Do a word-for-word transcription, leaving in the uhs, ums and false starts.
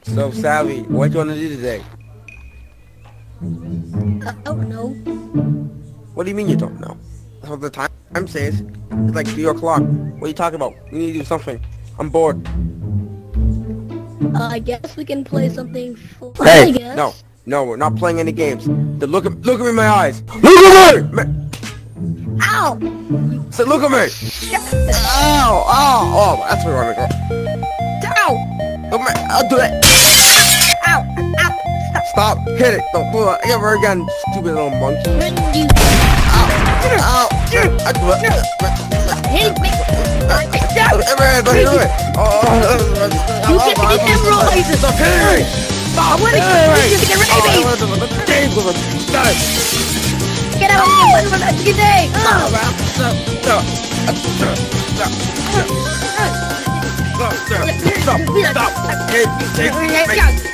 So, Sally, what do you want to do today? I don't know. What do you mean you don't know? That's what the time says. It's like three o'clock. What are you talking about? We need to do something. I'm bored. Uh, I guess we can play something fun, Hey, I guess. no, no, we're not playing any games. The look at, look at me in my eyes. Look at me! Ma- Ow! Say, look at me! Ow, ow, oh, that's where we want to go. Ow! Look at me, I'll do that. Ow! Ow! Stop, hit it, don't do it ever again, stupid little monkey. When you Ow, ow, I do it. hit me, Ever, don't do it. Oh, you get me hemorrhoids! stop hitting me. Stop, I wanna hitting get me. you to get rabies! Get out of my way for that day! Stop, stop, stop, stop, stop, stop, stop, stop, stop, stop,